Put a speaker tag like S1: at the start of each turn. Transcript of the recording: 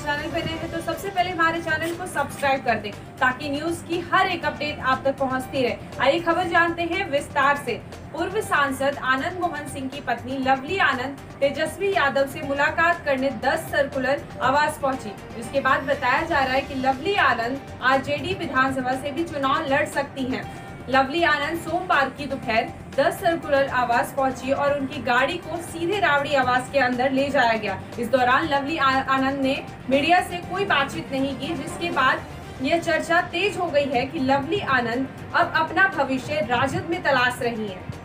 S1: Channel पे नए हैं तो सबसे पहले हमारे चैनल को सब्सक्राइब कर दें ताकि न्यूज की हर एक अपडेट आप तक पहुंचती रहे। आइए खबर जानते हैं विस्तार से। पूर्व सांसद आनंद मोहन सिंह की पत्नी लवली आनंद तेजस्वी यादव से मुलाकात करने 10 सर्कुलर आवास पहुंची, जिसके बाद बताया जा रहा है कि लवली आनंद आरजेडी विधानसभा से भी चुनाव लड़ सकती हैं। लवली आनंद सोमवार की दोपहर 10 सर्कुलर आवास पहुंची और उनकी गाड़ी को सीधे रावड़ी आवास के अंदर ले जाया गया। इस दौरान लवली आनंद ने मीडिया से कोई बातचीत नहीं की, जिसके बाद यह चर्चा तेज हो गई है कि लवली आनंद अब अपना भविष्य राजद में तलाश रही हैं।